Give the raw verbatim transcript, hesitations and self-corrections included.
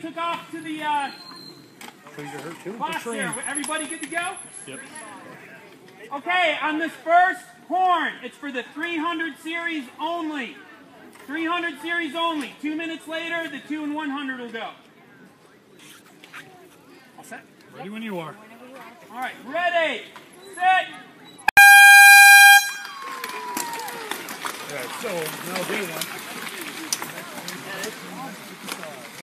took off to the uh, So you're hurt too? class there. Everybody good to go? Yep. Okay, on this first horn, it's for the three hundred series only. three hundred series only. Two minutes later, the two and one hundred will go. All set? Ready when you are. All right, ready, set. Yeah, so now day one.